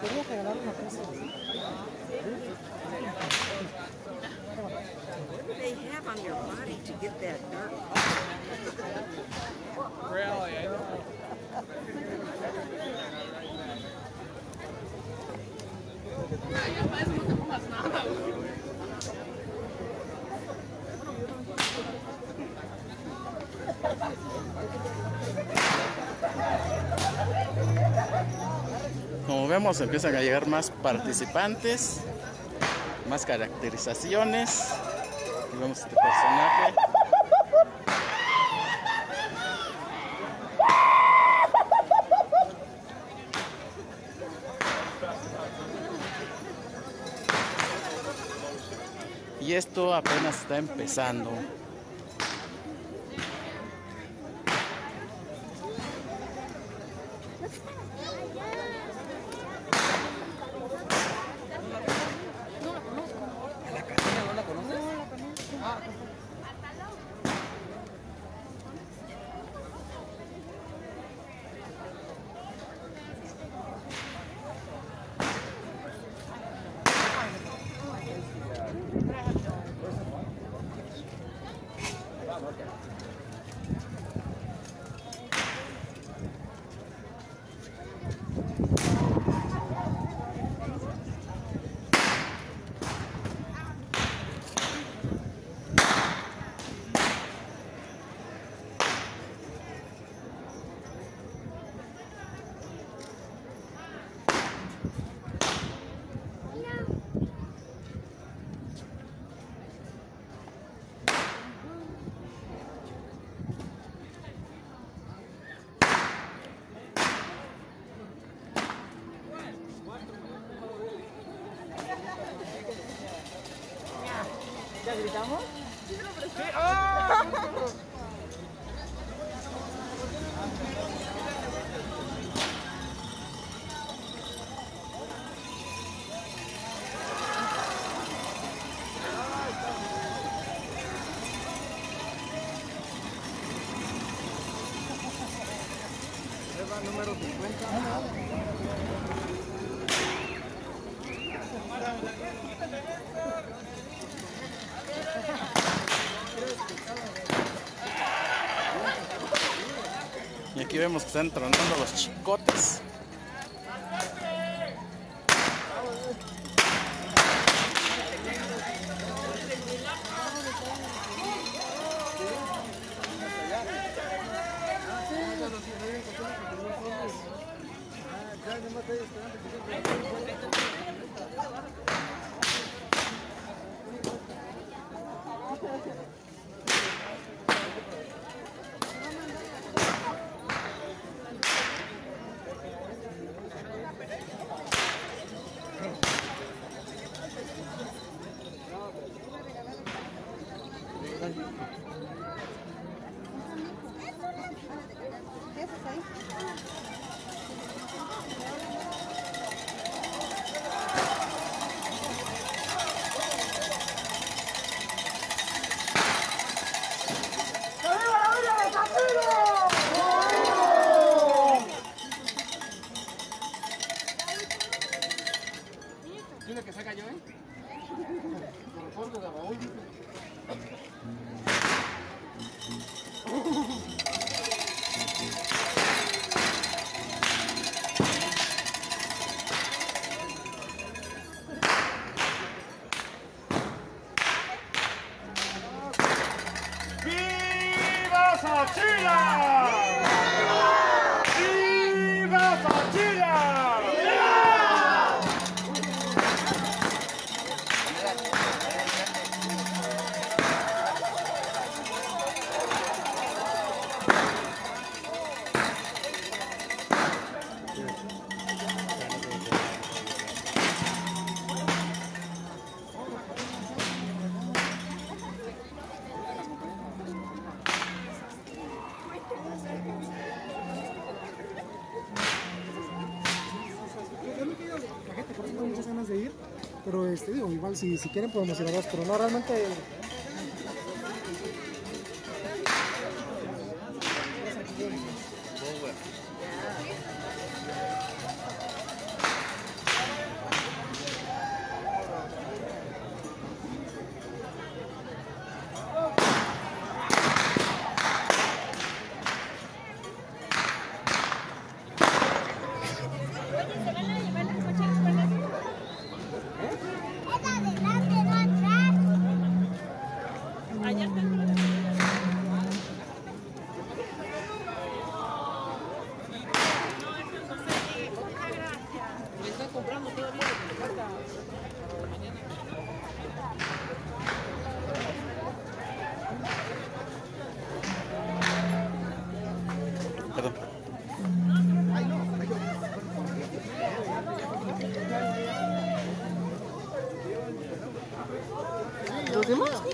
quería regalar una cosa. They have on your body to get that dirt. Really? Como vemos, empiezan a llegar más participantes, más caracterizaciones. Y vemos este personaje. Y esto apenas está empezando. ¿Ya gritamos? Sí. ¡Oh! Número 50. Y aquí vemos que están tronando los chicotes. ¿Qué haces ahí? ¿Tiene que saca yo, eh? ¡Viva Sachila! ¡Viva Sachila! La gente por eso tengo muchas ganas de ir, pero digo, igual si quieren podemos ir a dos, pero no realmente. Perdón. ¿Los demás?